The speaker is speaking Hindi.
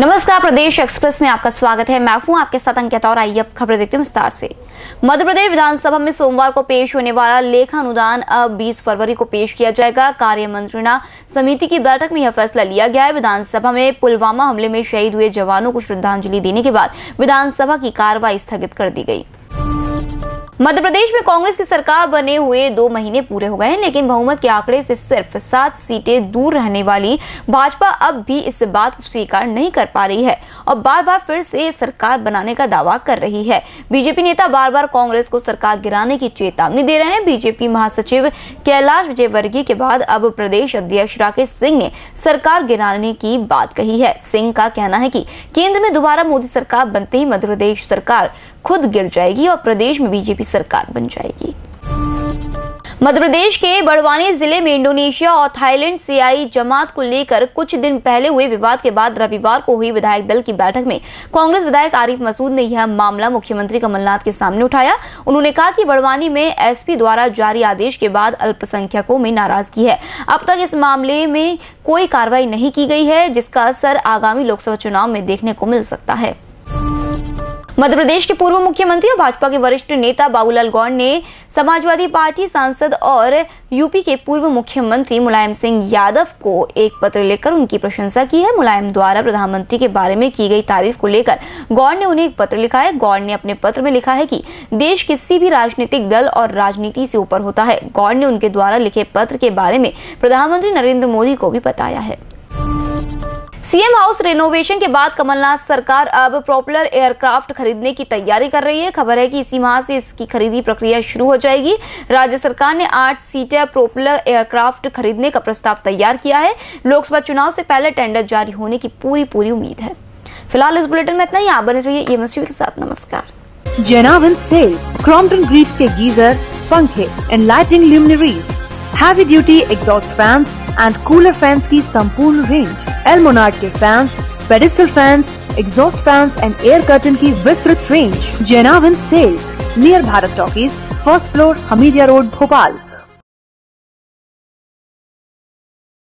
नमस्कार, प्रदेश एक्सप्रेस में आपका स्वागत है। मैं हूं आपके साथ अंकिता और आइए अब खबरें देखते हैं विस्तार से। मध्य प्रदेश विधानसभा में सोमवार को पेश होने वाला लेखा अनुदान अब 20 फरवरी को पेश किया जाएगा। कार्य मंत्रणा समिति की बैठक में यह फैसला लिया गया है। विधानसभा में पुलवामा हमले में शहीद हुए जवानों को श्रद्धांजलि देने के बाद विधानसभा की कार्रवाई स्थगित कर दी गई। मध्य प्रदेश में कांग्रेस की सरकार बने हुए 2 महीने पूरे हो गए हैं, लेकिन बहुमत के आंकड़े से सिर्फ 7 सीटें दूर रहने वाली भाजपा अब भी इस बात को स्वीकार नहीं कर पा रही है और बार बार फिर से सरकार बनाने का दावा कर रही है। बीजेपी नेता बार बार कांग्रेस को सरकार गिराने की चेतावनी दे रहे हैं। बीजेपी महासचिव कैलाश विजयवर्गीय के बाद अब प्रदेश अध्यक्ष राकेश सिंह ने सरकार गिराने की बात कही है। सिंह का कहना है कि केंद्र में दोबारा मोदी सरकार बनते ही मध्य प्रदेश सरकार खुद गिर जाएगी और प्रदेश में बीजेपी सरकार बन जाएगी। मध्य प्रदेश के बड़वानी जिले में इंडोनेशिया और थाईलैंड से आई जमात को लेकर कुछ दिन पहले हुए विवाद के बाद रविवार को हुई विधायक दल की बैठक में कांग्रेस विधायक आरिफ मसूद ने यह मामला मुख्यमंत्री कमलनाथ के सामने उठाया। उन्होंने कहा कि बड़वानी में एसपी द्वारा जारी आदेश के बाद अल्पसंख्यकों में नाराजगी है। अब तक इस मामले में कोई कार्रवाई नहीं की गई है, जिसका असर आगामी लोकसभा चुनाव में देखने को मिल सकता है। मध्य प्रदेश के पूर्व मुख्यमंत्री और भाजपा के वरिष्ठ नेता बाबूलाल गौड़ ने समाजवादी पार्टी सांसद और यूपी के पूर्व मुख्यमंत्री मुलायम सिंह यादव को एक पत्र लिखकर उनकी प्रशंसा की है। मुलायम द्वारा प्रधानमंत्री के बारे में की गई तारीफ को लेकर गौड़ ने उन्हें एक पत्र लिखा है। गौड़ ने अपने पत्र में लिखा है कि देश किसी भी राजनीतिक दल और राजनीति से ऊपर होता है। गौड़ ने उनके द्वारा लिखे पत्र के बारे में प्रधानमंत्री नरेंद्र मोदी को भी बताया है। सीएम हाउस रेनोवेशन के बाद कमलनाथ सरकार अब प्रोपेलर एयरक्राफ्ट खरीदने की तैयारी कर रही है। खबर है कि इसी माह से इसकी खरीदी प्रक्रिया शुरू हो जाएगी। राज्य सरकार ने 8 सीटर प्रोपेलर एयरक्राफ्ट खरीदने का प्रस्ताव तैयार किया है। लोकसभा चुनाव से पहले टेंडर जारी होने की पूरी उम्मीद है। फिलहाल इस बुलेटिन में इतना ही। आप बने रहिए EMS के साथ। नमस्कार। जेनाविन सेल्स क्रॉम्पटन ग्रीव्स के गीजर, पंखे, and lighting luminaires, heavy duty exhaust fans and cooler fans की संपूर्ण रेंज, एल्मोनार्ड के fans, pedestal fans, exhaust fans and air curtain की विस्तृत range. Jenavin sales near Bharat talkies, first floor, Hamidia road, Bhopal.